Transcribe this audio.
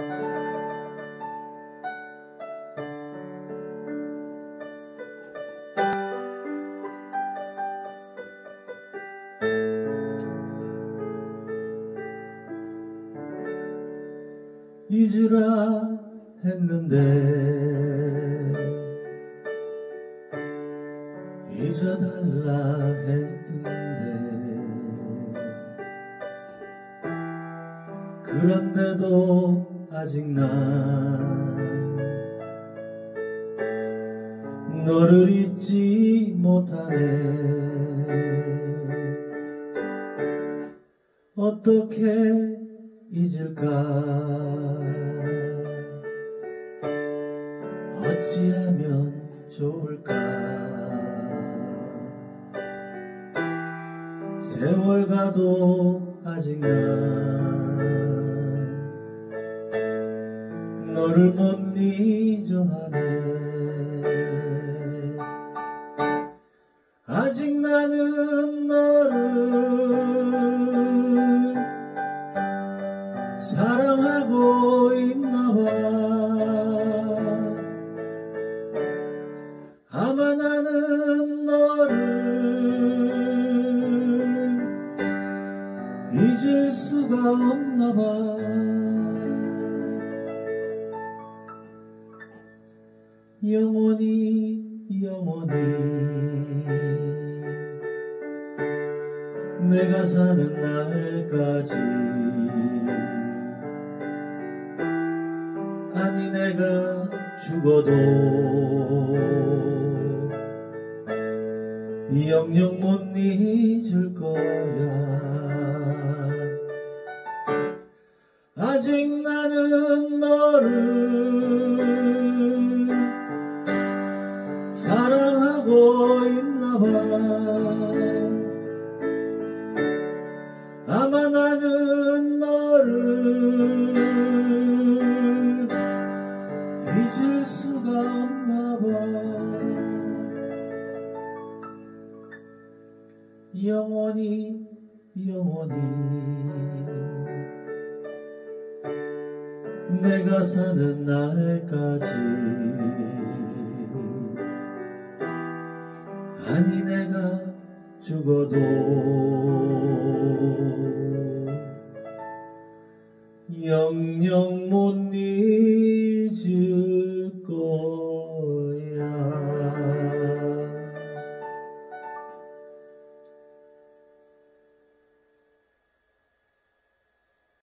잊으라 했는데 잊어달라 했는데 그런데도 아직 난 너를 잊지 못하네. 어떻게 잊을까? 어찌하면 좋을까? 세월 가도 아직 난 너를 못 잊어 하네. 아직 나는 너를 사랑하고 있나봐. 아마 나는 너를 잊을 수가 없나봐. 영원히 영원히 내가 사는 날까지, 아니 내가 죽어도 영영 못 잊을 거야. 아직 나는 너를 사랑하고 있나봐. 아마 나는 너를 잊을 수가 없나봐. 영원히 영원히 내가 사는 날까지, 아니 내가 죽어도 영영 못